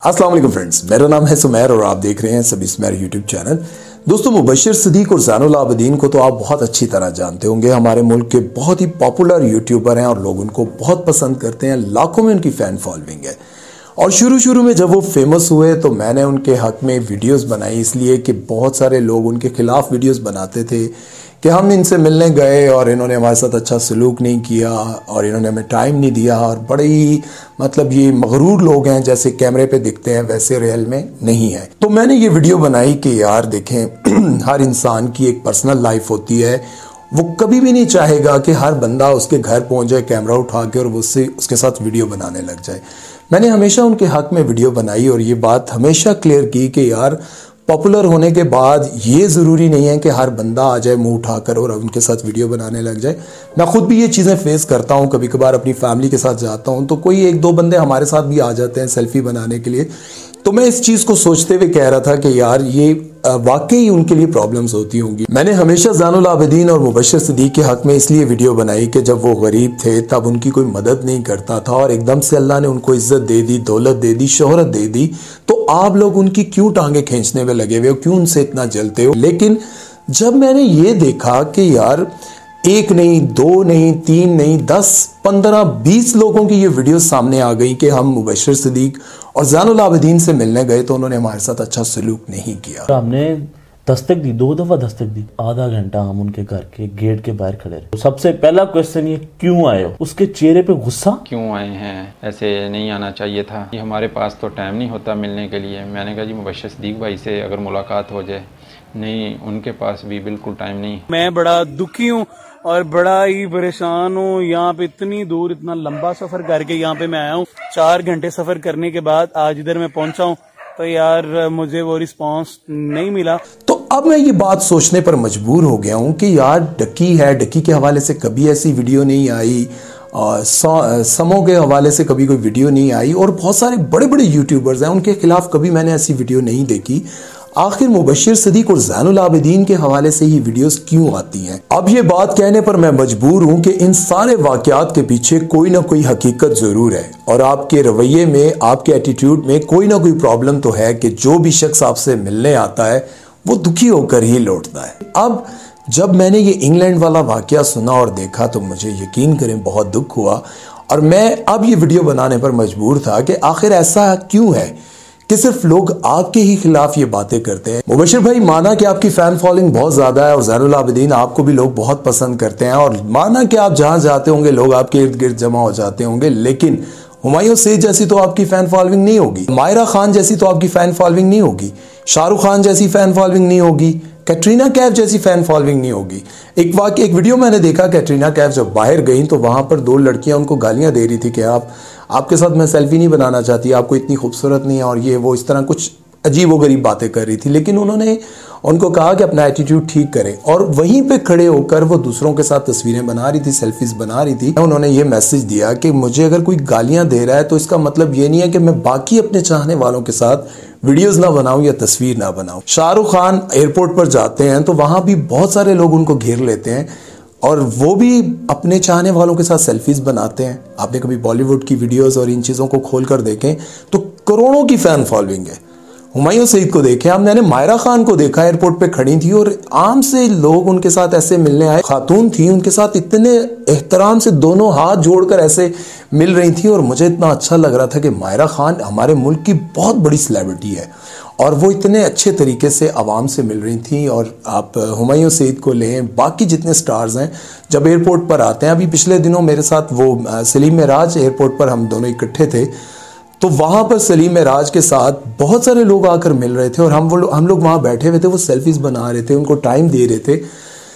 अस्सलाम वालेकुम फ्रेंड्स, मेरा नाम है सुमैर और आप देख रहे हैं सभी सुमैर यूट्यूब चैनल। दोस्तों, मुबशिर सिद्दीक और ज़ैनुल आबिदीन को तो आप बहुत अच्छी तरह जानते होंगे। हमारे मुल्क के बहुत ही पॉपुलर यूट्यूबर हैं और लोग उनको बहुत पसंद करते हैं। लाखों में उनकी फ़ैन फॉलोइंग है। और शुरू में जब वो फेमस हुए तो मैंने उनके हक में वीडियोस बनाई, इसलिए कि बहुत सारे लोग उनके खिलाफ वीडियोस बनाते थे कि हम इनसे मिलने गए और इन्होंने हमारे साथ अच्छा सलूक नहीं किया और इन्होंने हमें टाइम नहीं दिया और बड़े ही ये मगरूर लोग हैं, जैसे कैमरे पे दिखते हैं वैसे रियल में नहीं है। तो मैंने ये वीडियो बनाई कि यार देखें, हर इंसान की एक पर्सनल लाइफ होती है। वो कभी भी नहीं चाहेगा कि हर बंदा उसके घर पहुंच जाए कैमरा उठा के और उसके साथ वीडियो बनाने लग जाए। मैंने हमेशा उनके हक में वीडियो बनाई और ये बात हमेशा क्लियर की कि यार पॉपुलर होने के बाद ये ज़रूरी नहीं है कि हर बंदा आ जाए मुंह उठाकर और उनके साथ वीडियो बनाने लग जाए। मैं खुद भी ये चीज़ें फेस करता हूँ, कभी कभार अपनी फैमिली के साथ जाता हूँ तो कोई एक दो बंदे हमारे साथ भी आ जाते हैं सेल्फी बनाने के लिए। तो मैं इस चीज़ को सोचते हुए कह रहा था कि यार ये वाकई उनके लिए प्रॉब्लम्स होती होंगी। मैंने हमेशा ज़ैनुल आबिदीन और मुबशिर सिद्दीक के हक में इसलिए वीडियो बनाई कि जब वो गरीब थे तब उनकी कोई मदद नहीं करता था और एकदम से अल्लाह ने उनको इज्जत दे दी, दौलत दे दी, शोहरत दे दी, तो आप लोग उनकी क्यों टांगे खींचने में लगे हुए हो, क्यों उनसे इतना जलते हो। लेकिन जब मैंने ये देखा कि यार एक नहीं, दो नहीं, तीन नहीं, 10, 15, 20 लोगों की ये वीडियो सामने आ गई कि हम मुबशिर सिद्दीक और ज़ैनुल आबिदीन से मिलने गए तो उन्होंने हमारे साथ अच्छा सलूक नहीं किया। हमने दस्तक दी, 2 दफा दस्तक दी, आधा घंटा हम उनके घर के गेट के बाहर खड़े रहे। सबसे पहला क्वेश्चन ये, क्यों आए हो? उसके चेहरे पे गुस्सा। क्यों आए हैं, ऐसे नहीं आना चाहिए था, ये हमारे पास तो टाइम नहीं होता मिलने के लिए। मैंने कहा जी मुबशिर सिद्दीक भाई से अगर मुलाकात हो जाए। नहीं, उनके पास भी बिल्कुल टाइम नहीं। मैं बड़ा दुखी हूँ और बड़ा ही परेशान हूँ। यहाँ पे इतनी दूर, इतना लंबा सफर करके यहाँ पे मैं आया हूँ। 4 घंटे सफर करने के बाद आज इधर मैं पहुंचा हूँ तो यार मुझे वो रिस्पांस नहीं मिला। तो अब मैं ये बात सोचने पर मजबूर हो गया हूँ कि यार डकी है, डकी के हवाले से कभी ऐसी वीडियो नहीं आई और समो के हवाले से कभी कोई वीडियो नहीं आई और बहुत सारे बड़े बड़े यूट्यूबर्स हैं उनके खिलाफ कभी मैंने ऐसी वीडियो नहीं देखी। आखिर मुबशिर सिद्दीक और ज़ैनुल आबिदीन के हवाले से ही वीडियोस क्यों आती हैं? अब ये बात कहने पर मैं मजबूर हूं कि इन सारे वाकयात के पीछे कोई ना कोई हकीकत जरूर है और आपके रवैये में, आपके एटीट्यूड में कोई ना कोई प्रॉब्लम तो है कि जो भी शख्स आपसे मिलने आता है वो दुखी होकर ही लौटता है। अब जब मैंने ये इंग्लैंड वाला वाकया सुना और देखा तो मुझे यकीन करें बहुत दुख हुआ और मैं अब ये वीडियो बनाने पर मजबूर था कि आखिर ऐसा क्यों है कि सिर्फ लोग आपके ही खिलाफ ये बातें करते हैं। मुबशिर भाई, माना कि आपकी फैन फॉलोइंग बहुत ज्यादा है और ज़ैनुल आबिदीन आपको भी लोग बहुत पसंद करते हैं और माना कि आप जहां जाते होंगे लोग आपके इर्द गिर्द जमा हो जाते होंगे, लेकिन हुमायूं सईद जैसी तो आपकी फैन फॉलोइंग नहीं होगी, मायरा खान जैसी तो आपकी फैन फॉलोइंग नहीं होगी, शाहरुख खान जैसी फैन फॉलोइंग नहीं होगी, कैटरीना कैफ जैसी फैन फॉलोइंग नहीं होगी। एक वीडियो मैंने देखा, कैटरीना कैफ जब बाहर गई तो वहां पर 2 लड़कियां उनको गालियां दे रही थी कि आपके साथ मैं सेल्फी नहीं बनाना चाहती, आपको इतनी खूबसूरत नहीं है और ये वो, इस तरह कुछ अजीब व गरीब बातें कर रही थी। लेकिन उन्होंने उनको कहा कि अपना एटीट्यूड ठीक करें और वहीं पे खड़े होकर वो दूसरों के साथ तस्वीरें बना रही थी, सेल्फीज बना रही थी। उन्होंने ये मैसेज दिया कि मुझे अगर कोई गालियां दे रहा है तो इसका मतलब ये नहीं है कि मैं बाकी अपने चाहने वालों के साथ वीडियोस ना बनाऊं या तस्वीर ना बनाऊं। शाहरुख खान एयरपोर्ट पर जाते हैं तो वहां भी बहुत सारे लोग उनको घेर लेते हैं और वो भी अपने चाहने वालों के साथ सेल्फीज बनाते हैं। आपने कभी बॉलीवुड की वीडियोस और इन चीज़ों को खोलकर देखें तो करोड़ों की फैन फॉलोइंग है। हुमायूं सईद को देखें, अब मैंने मायरा खान को देखा एयरपोर्ट पे खड़ी थी और आम से लोग उनके साथ ऐसे मिलने आए, खातून थी उनके साथ इतने एहतराम से दोनों हाथ जोड़कर ऐसे मिल रही थी और मुझे इतना अच्छा लग रहा था कि मायरा खान हमारे मुल्क की बहुत बड़ी सेलिब्रिटी है और वो इतने अच्छे तरीके से आवाम से मिल रही थी। और आप हुमायूं सईद को लें, बाकी जितने स्टार्स हैं जब एयरपोर्ट पर आते हैं, अभी पिछले दिनों मेरे साथ वो सलीम मेराज एयरपोर्ट पर हम दोनों इकट्ठे थे तो वहां पर सलीम मेराज के साथ बहुत सारे लोग आकर मिल रहे थे और हम लोग वहां बैठे हुए थे, वो सेल्फीज बना रहे थे, उनको टाइम दे रहे थे।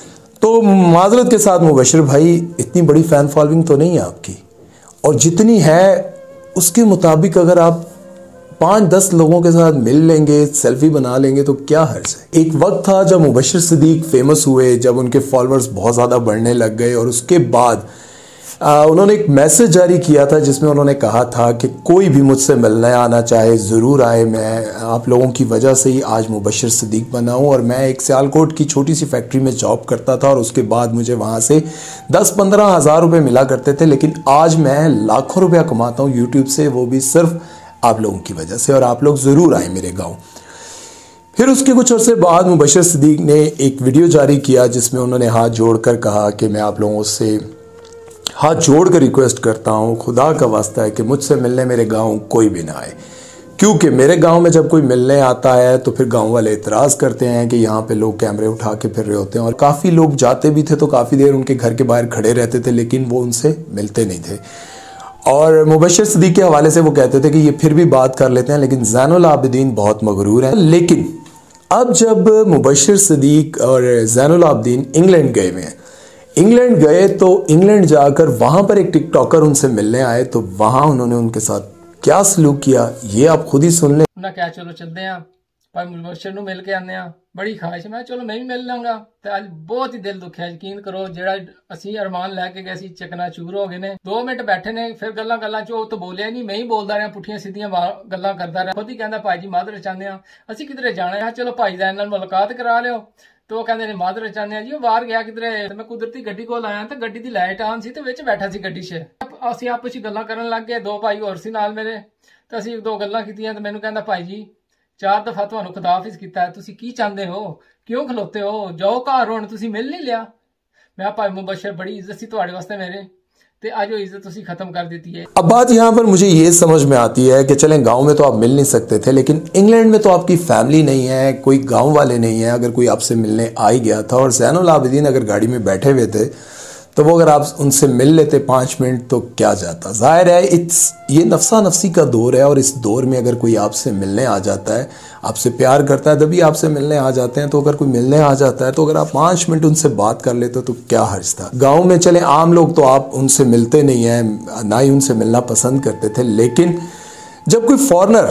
तो माजरत के साथ मुबशिर भाई, इतनी बड़ी फैन फॉलोइंग तो नहीं है आपकी और जितनी है उसके मुताबिक अगर आप 5-10 लोगों के साथ मिल लेंगे, सेल्फी बना लेंगे तो क्या हर्ज है। एक वक्त था जब मुबशिर सिद्दीक फेमस हुए, जब उनके फॉलोअर्स बहुत ज़्यादा बढ़ने लग गए और उसके बाद उन्होंने एक मैसेज जारी किया था जिसमें उन्होंने कहा था कि कोई भी मुझसे मिलने आना चाहे ज़रूर आए, मैं आप लोगों की वजह से ही आज मुबशिर सिद्दीक बना हूँ। और मैं एक सियालकोट की छोटी सी फैक्ट्री में जॉब करता था और उसके बाद मुझे वहाँ से 10-15 हज़ार रुपये मिला करते थे, लेकिन आज मैं लाखों रुपया कमाता हूँ यूट्यूब से, वो भी सिर्फ आप लोगों की वजह से, और आप लोग ज़रूर आए मेरे गाँव। फिर उसके कुछ अर्से बाद मुबशर सिद्दीक ने एक वीडियो जारी किया जिसमें उन्होंने हाथ जोड़कर कहा कि मैं आप लोगों से हाथ जोड़कर रिक्वेस्ट करता हूँ, खुदा का वास्ता है कि मुझसे मिलने मेरे गांव कोई भी ना आए, क्योंकि मेरे गांव में जब कोई मिलने आता है तो फिर गांव वाले इतराज़ करते हैं कि यहाँ पे लोग कैमरे उठा के फिर रहे होते हैं। और काफ़ी लोग जाते भी थे तो काफ़ी देर उनके घर के बाहर खड़े रहते थे, लेकिन वो उनसे मिलते नहीं थे। और मुबशर सिद्दीक के हवाले से वो कहते थे कि ये फिर भी बात कर लेते हैं, लेकिन ज़ैनुल आबिदीन बहुत मगरूर है। लेकिन अब जब मुबशर सिद्दीक और ज़ैनुल आबिदीन इंग्लैंड गए हुए हैं, इंग्लैंड गए तो इंग्लैंड जाकर वहाँ पर एक टिकटॉकर उनसे मिलने आए, तो वहाँ उन्होंने उनके साथ क्या सलूक किया ये आप खुद ही सुन लें। ना क्या चलो चलते हैं भाई मुबशर ਨੂੰ मिल के आने ਆ, बड़ी ख्वाहिश मैं चलो मैं भी मिल लांगा। ਤੇ ਅੱਜ ਬਹੁਤ ਹੀ ਦਿਲ ਦੁਖਿਆ, ਯਕੀਨ ਕਰੋ ਜਿਹੜਾ ਅਸੀਂ ਅਰਮਾਨ ਲੈ ਕੇ ਗਏ ਸੀ ਚਕਨਾ ਚੂਰ ਹੋ ਗਏ ਨੇ। 2 ਮਿੰਟ ਬੈਠੇ ਨੇ, ਫਿਰ ਗੱਲਾਂ ਚ ਉਹ ਤਾਂ ਬੋਲਿਆ ਨਹੀਂ, ਮੈਂ ਹੀ ਬੋਲਦਾ ਰਿਹਾ, ਪੁੱਠੀਆਂ ਸਿੱਧੀਆਂ ਗੱਲਾਂ ਕਰਦਾ ਰਿਹਾ। ਖੁਦ ਹੀ ਕਹਿੰਦਾ ਭਾਈ ਜੀ ਮਾਦਰ ਚਾਹੁੰਦੇ ਆ, ਅਸੀਂ ਕਿਧਰੇ ਜਾਣਾ ਹੈ, ਚਲੋ ਭਾਈ ਜਾਨ ਨਾਲ ਮੁਲਾਕਾਤ ਕਰਾ ਲਿਓ। ਤੇ ਉਹ ਕਹਿੰਦੇ ਨੇ ਮਾਦਰ ਚਾਹੁੰਦੇ ਆ ਜੀ, ਉਹ ਬਾਹਰ ਗਿਆ ਕਿਧਰੇ। ਮੈਂ ਕੁਦਰਤੀ ਗੱਡੀ ਕੋਲ ਆਇਆ ਤਾਂ ਗੱਡੀ ਦੀ ਲਾਈਟ ਆਨ ਸੀ ਤੇ ਵਿੱਚ ਬੈਠਾ ਸੀ ਗੱਡੀ 'ਚ। ਅਸੀਂ ਆਪਸ 'ਚ ਗੱਲਾਂ ਕਰਨ ਲੱਗ ਗਏ, 2 ਭਾਈ ਹੋਰ ਸੀ ਨਾਲ ਮੇਰੇ, ਤੇ ਅਸੀਂ 2 ਗੱਲਾਂ ਕੀਤੀਆਂ ਤੇ ਮੈਨੂੰ ਕਹਿੰਦਾ ਭਾਈ ਜੀ 4 ਦਫਾ ਤੁਹਾਨੂੰ ਖੁਦਾਫਿਜ਼ ਕੀਤਾ ਹੈ, ਤੁਸੀਂ ਕੀ ਚਾਹੁੰਦੇ ਹੋ, क्यों खलोते हो, जाओ घर हुण, तुसी मिल नहीं लिया। मैं भाई मुबशर बड़ी इज्जत सी तुहाडे वास्ते मेरे, ते आज वो इज्जत तुसी खत्म कर देती है। अब बात यहाँ पर मुझे ये समझ में आती है कि चलें गांव में तो आप मिल नहीं सकते थे, लेकिन इंग्लैंड में तो आपकी फैमिली नहीं है, कोई गांव वाले नहीं है। अगर कोई आपसे मिलने आ ही गया था और ज़ैनुल आबिदीन अगर गाड़ी में बैठे हुए थे तो वो अगर आप उनसे मिल लेते 5 मिनट तो क्या जाता। जाहिर है ये नफसा नफसी का दौर है, और इस दौर में अगर कोई आपसे मिलने आ जाता है, आपसे प्यार करता है तभी आपसे मिलने आ जाते हैं। तो अगर कोई मिलने आ जाता है तो अगर आप 5 मिनट उनसे बात कर लेते तो क्या हर्ज था। गाँव में चले आम लोग तो आप उनसे मिलते नहीं हैं, ना ही उनसे मिलना पसंद करते थे, लेकिन जब कोई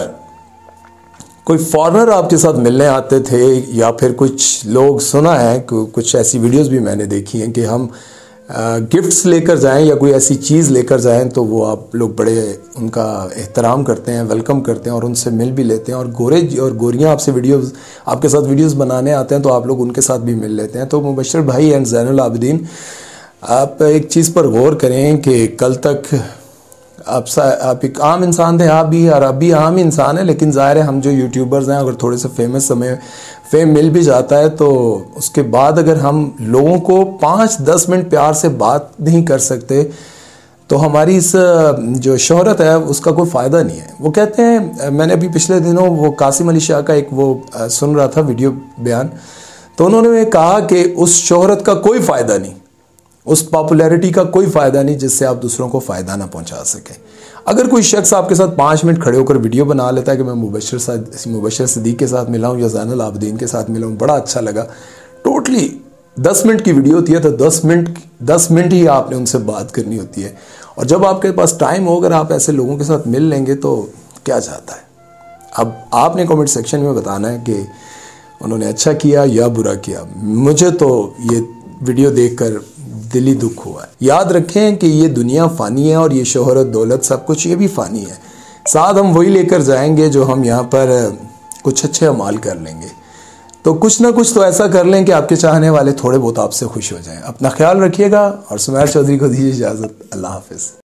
फॉरनर आपके साथ मिलने आते थे, या फिर कुछ लोग, सुना है कुछ ऐसी वीडियोज़ भी मैंने देखी हैं कि हम गिफ्ट्स लेकर जाएं या कोई ऐसी चीज़ लेकर जाएं तो वो आप लोग बड़े उनका एहतराम करते हैं, वेलकम करते हैं और उनसे मिल भी लेते हैं। और गोरे और गोरियां आपके साथ वीडियोस बनाने आते हैं तो आप लोग उनके साथ भी मिल लेते हैं। तो मुबशर भाई एंड ज़ैनुल आबिदीन, आप एक चीज़ पर गौर करें कि कल तक आप एक आम इंसान थे, आप भी आम ही इंसान है, लेकिन ज़ाहिर है हम जो यूट्यूबर्स हैं अगर थोड़े से फेम मिल भी जाता है तो उसके बाद अगर हम लोगों को 5-10 मिनट प्यार से बात नहीं कर सकते तो हमारी इस जो शोहरत है उसका कोई फ़ायदा नहीं है। वो कहते हैं, मैंने अभी पिछले दिनों वो कासिम अली शाह का एक वो सुन रहा था वीडियो बयान, तो उन्होंने कहा कि उस शोहरत का कोई फ़ायदा नहीं, उस पॉपुलैरिटी का कोई फ़ायदा नहीं जिससे आप दूसरों को फ़ायदा ना पहुंचा सकें। अगर कोई शख्स आपके साथ 5 मिनट खड़े होकर वीडियो बना लेता है कि मैं मुबशर सिद्दीक के साथ मिला हूँ या ज़ैनुल आबिदीन के साथ मिला हूँ, बड़ा अच्छा लगा, टोटली 10 मिनट की वीडियो होती है तो 10 मिनट ही आपने उनसे बात करनी होती है। और जब आपके पास टाइम हो, अगर आप ऐसे लोगों के साथ मिल लेंगे तो क्या जाता है। अब आपने कमेंट सेक्शन में बताना है कि उन्होंने अच्छा किया या बुरा किया। मुझे तो ये वीडियो देखकर दिली दुख हुआ है। याद रखें कि ये दुनिया फ़ानी है और ये शोहरत, दौलत, सब कुछ ये भी फ़ानी है। साथ हम वही लेकर जाएंगे जो हम यहाँ पर कुछ अच्छे अमाल कर लेंगे। तो कुछ ना कुछ तो ऐसा कर लें कि आपके चाहने वाले थोड़े बहुत आपसे खुश हो जाएं। अपना ख्याल रखिएगा और सुमैर चौधरी को दीजिए इजाज़त। अल्लाह हाफ़िज़।